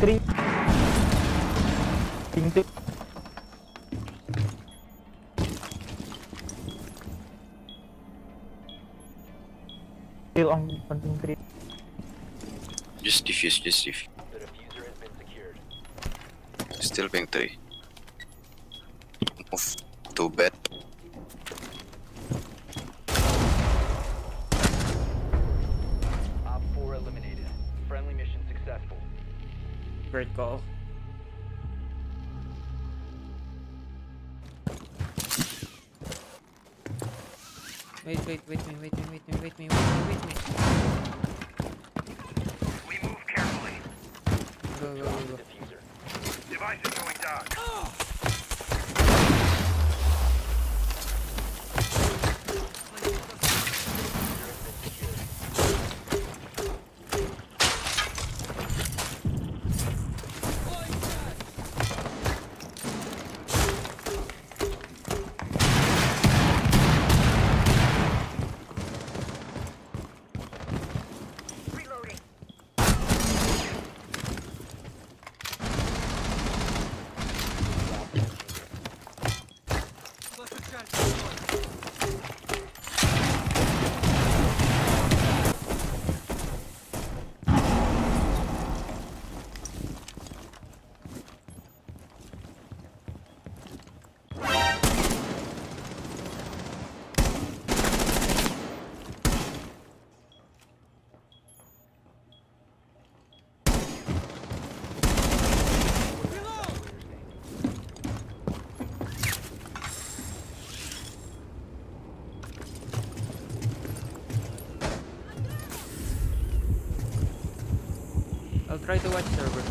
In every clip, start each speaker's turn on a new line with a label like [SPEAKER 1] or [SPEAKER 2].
[SPEAKER 1] 3. Ping 2. Still on ping 3.
[SPEAKER 2] Just defuse, just defuse.
[SPEAKER 3] The diffuser has been secured.
[SPEAKER 2] Still ping 3. Move to bed.
[SPEAKER 3] Op 4 eliminated. Friendly mission successful.
[SPEAKER 4] Great call. Wait me.
[SPEAKER 3] We move carefully.
[SPEAKER 4] Go.
[SPEAKER 3] Diffuser.
[SPEAKER 5] Device is going down.
[SPEAKER 4] I'll try to watch server.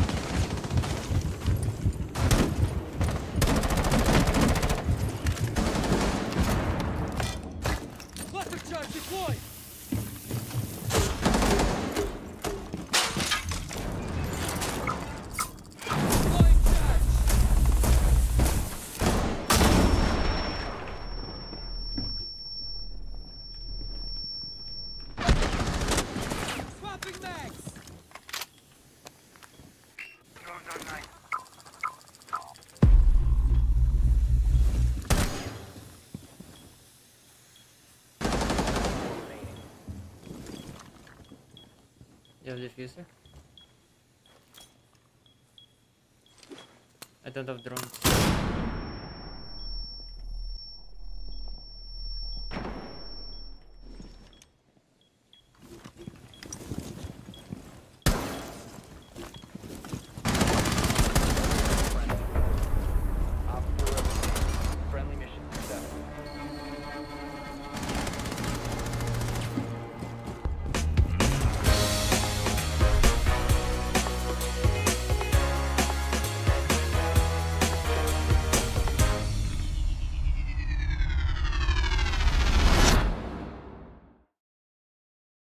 [SPEAKER 6] Cluster charge deployed! Swapping mags!
[SPEAKER 4] You have diffuser? I don't have drones.